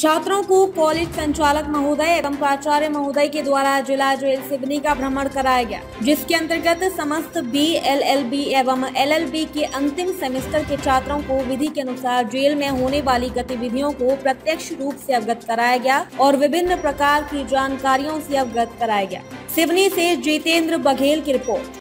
छात्रों को कॉलेज संचालक महोदय एवं प्राचार्य महोदय के द्वारा जिला जेल सिवनी का भ्रमण कराया गया, जिसके अंतर्गत समस्त BLLB एवं LLB के अंतिम सेमेस्टर के छात्रों को विधि के अनुसार जेल में होने वाली गतिविधियों को प्रत्यक्ष रूप से अवगत कराया गया और विभिन्न प्रकार की जानकारियों से अवगत कराया गया। सिवनी से जितेंद्र बघेल की रिपोर्ट।